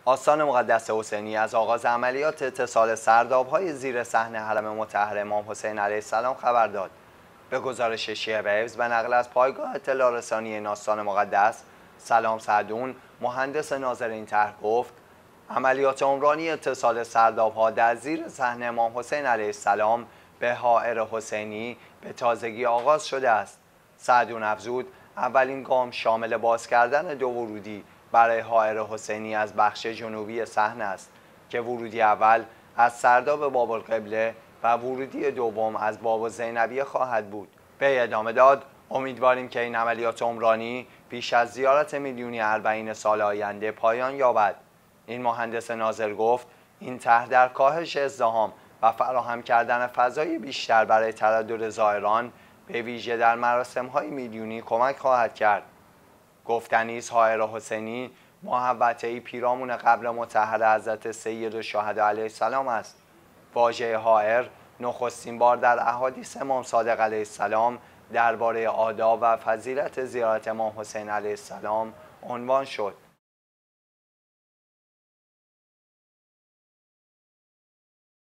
آستان مقدس حسینی از آغاز عملیات اتصال سرداب‌های زیر صحن حرم مطهر امام حسین علیه السلام خبر داد. به گزارش شیعه و حفظ به نقل از پایگاه اطلاع رسانی این آستان مقدس، سلام سعدون، مهندس ناظر این طرح گفت: عملیات عمرانی اتصال سرداب‌ها در زیر صحن امام حسین علیه السلام به حائر حسینی به تازگی آغاز شده است. سعدون افزود: اولین گام شامل باز کردن دو ورودی برای حائر حسینی از بخش جنوبی صحن است که ورودی اول از سرداب باب‌القبله و ورودی دوم از باب زینبیه خواهد بود. به ادامه داد: امیدواریم که این عملیات عمرانی پیش از زیارت میلیونی اربعین سال آینده پایان یابد. این مهندس ناظر گفت: این طرح در کاهش ازدحام و فراهم کردن فضای بیشتر برای تردد زائران به ویژه در مراسم‌های میلیونی کمک خواهد کرد. گفتنی است حائر حسینی محوطه‌ای پیرامون قبر مطهر حضرت سیدالشهدا علیه السلام است. واژه حائر نخستین بار در احادیث امام صادق علیه السلام درباره آداب و فضیلت زیارت امام حسین علیه السلام عنوان شد.